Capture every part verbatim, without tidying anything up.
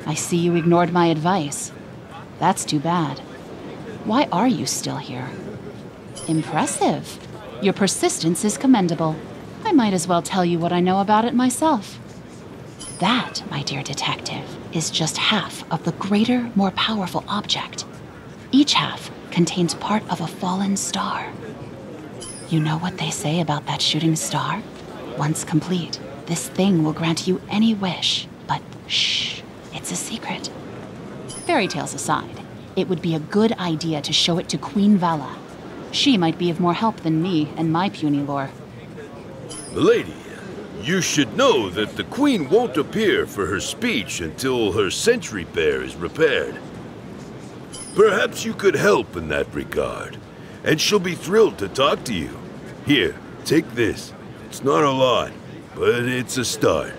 I see you ignored my advice. That's too bad. Why are you still here? Impressive. Your persistence is commendable. I might as well tell you what I know about it myself. That, my dear detective, is just half of the greater, more powerful object. Each half contains part of a fallen star. You know what they say about that shooting star? Once complete, this thing will grant you any wish, but shh, it's a secret. Fairy tales aside, it would be a good idea to show it to Queen Valla. She might be of more help than me and my puny lore. Milady, you should know that the Queen won't appear for her speech until her sentry bear is repaired. Perhaps you could help in that regard, and she'll be thrilled to talk to you. Here, take this. It's not a lot, but it's a start.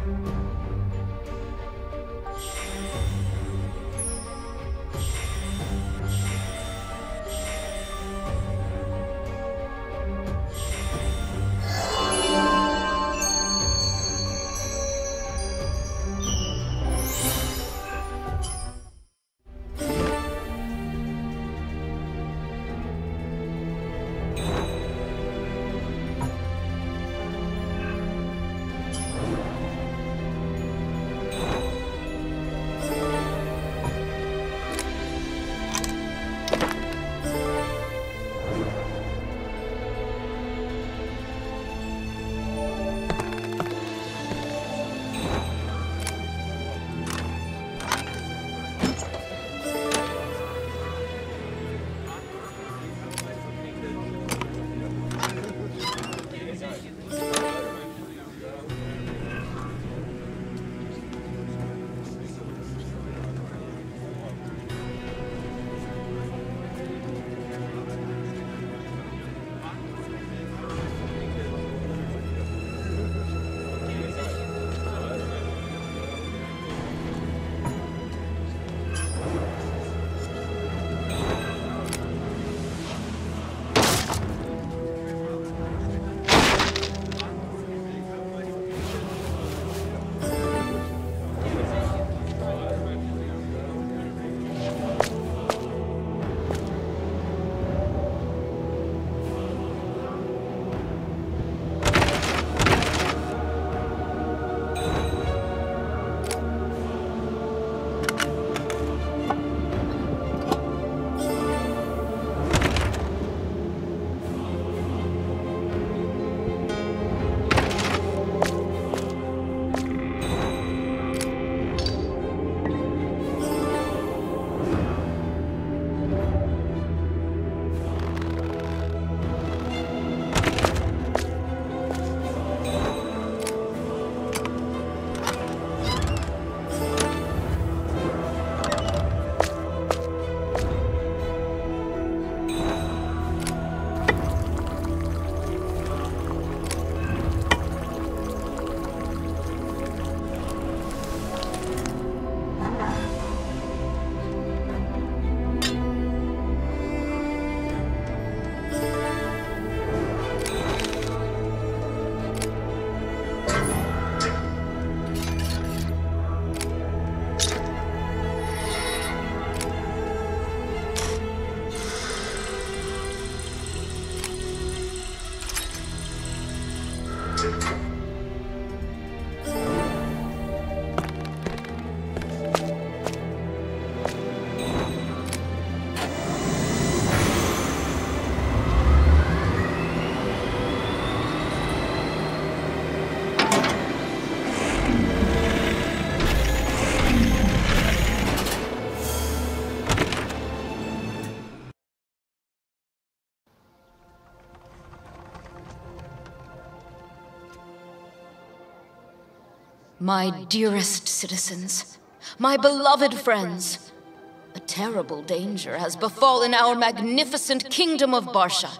My dearest citizens, my beloved friends, a terrible danger has befallen our magnificent Kingdom of Barsia.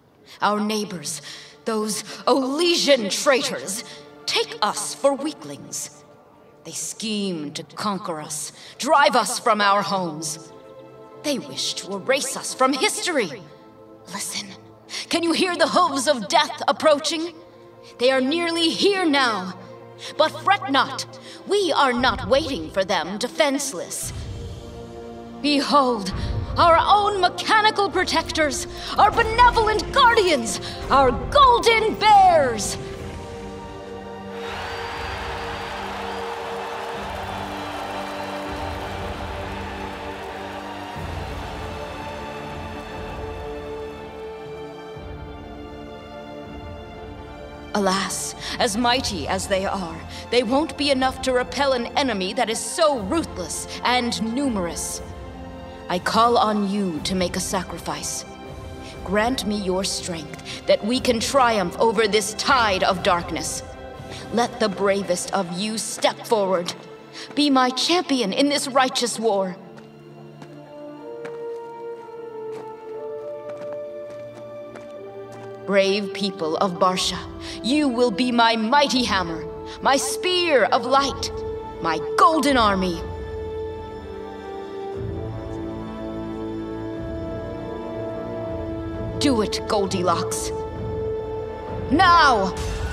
Our neighbors, those Olesian traitors, take us for weaklings. They scheme to conquer us, drive us from our homes. They wish to erase us from history. Listen, can you hear the hooves of death approaching? They are nearly here now. But fret not, we are not waiting for them defenseless. Behold, our own mechanical protectors, our benevolent guardians, our golden bears! Alas, as mighty as they are, they won't be enough to repel an enemy that is so ruthless and numerous. I call on you to make a sacrifice. Grant me your strength, that we can triumph over this tide of darkness. Let the bravest of you step forward. Be my champion in this righteous war. Brave people of Barsia, you will be my mighty hammer, my spear of light, my golden army. Do it, Goldilocks. Now!